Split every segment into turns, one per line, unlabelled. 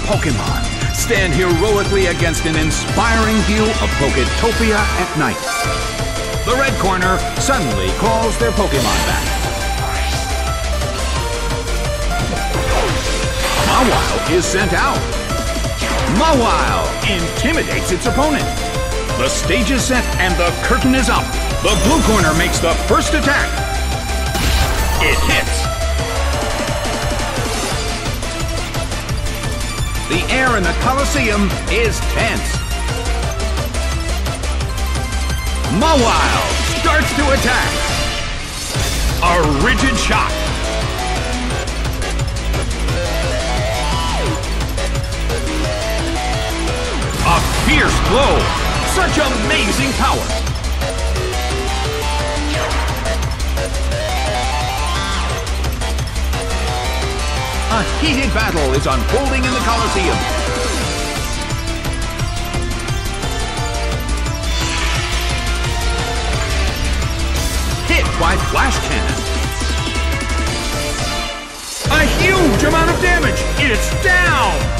Pokemon stand heroically against an inspiring view of Poketopia at night. The red corner suddenly calls their Pokemon back. Mawile is sent out. Mawile intimidates its opponent. The stage is set and the curtain is up. The blue corner makes the first attack. It hits. The air in the Colosseum is tense. Mawile starts to attack. A rigid shot. A fierce blow. Such amazing power. A heated battle is unfolding in the Colosseum. Hit by Flash Cannon. A huge amount of damage. It's down.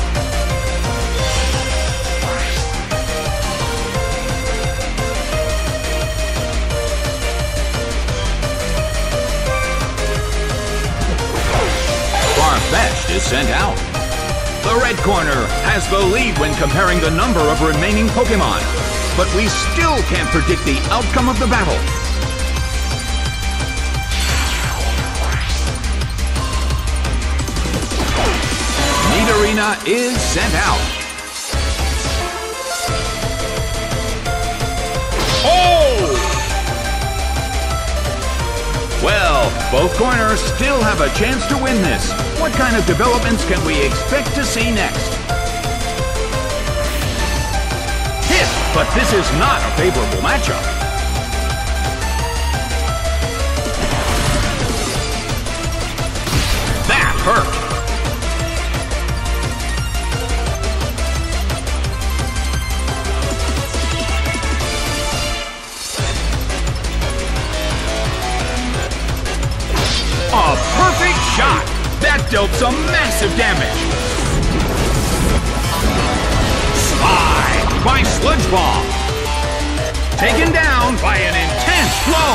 Farfetch'd is sent out. The red corner has the lead when comparing the number of remaining Pokemon, but we still can't predict the outcome of the battle. Nidorina is sent out. Oh! Well, both corners still have a chance to win this. What kind of developments can we expect to see next? Hit, but this is not a favorable matchup. That hurt. A perfect shot! That dealt some massive damage! Slide by Sludge Bomb! Taken down by an intense blow!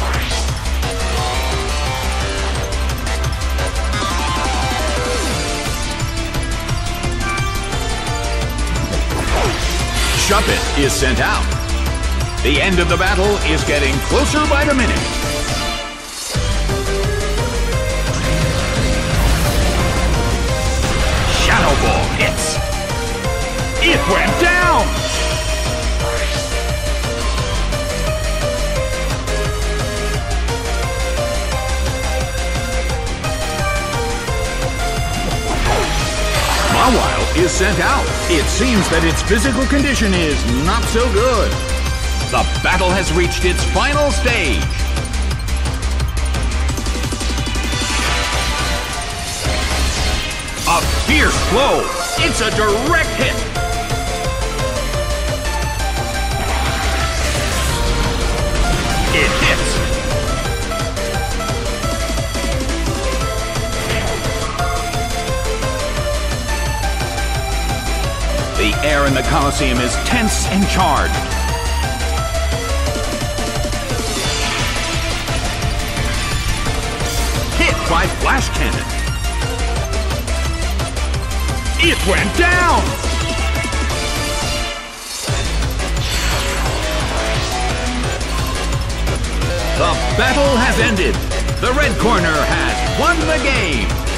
Shuppet is sent out. The end of the battle is getting closer by the minute. Shadow Ball hits. It went down! Mawile is sent out. It seems that its physical condition is not so good. The battle has reached its final stage. A fierce blow! It's a direct hit! It hits! The air in the Colosseum is tense and charged. Hit by Flash Cannon. It went down! The battle has ended. The red corner has won the game.